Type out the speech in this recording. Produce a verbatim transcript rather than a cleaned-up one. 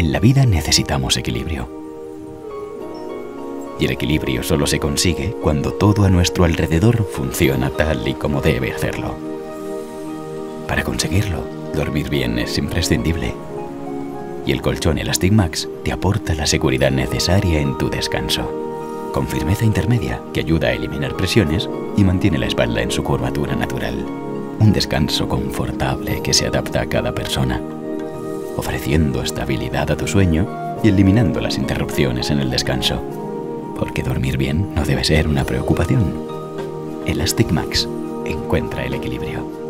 En la vida necesitamos equilibrio. Y el equilibrio solo se consigue cuando todo a nuestro alrededor funciona tal y como debe hacerlo. Para conseguirlo, dormir bien es imprescindible. Y el colchón Elastic Max te aporta la seguridad necesaria en tu descanso, con firmeza intermedia que ayuda a eliminar presiones y mantiene la espalda en su curvatura natural. Un descanso confortable que se adapta a cada persona, ofreciendo estabilidad a tu sueño y eliminando las interrupciones en el descanso. Porque dormir bien no debe ser una preocupación. Elastic Max. Encuentra el equilibrio.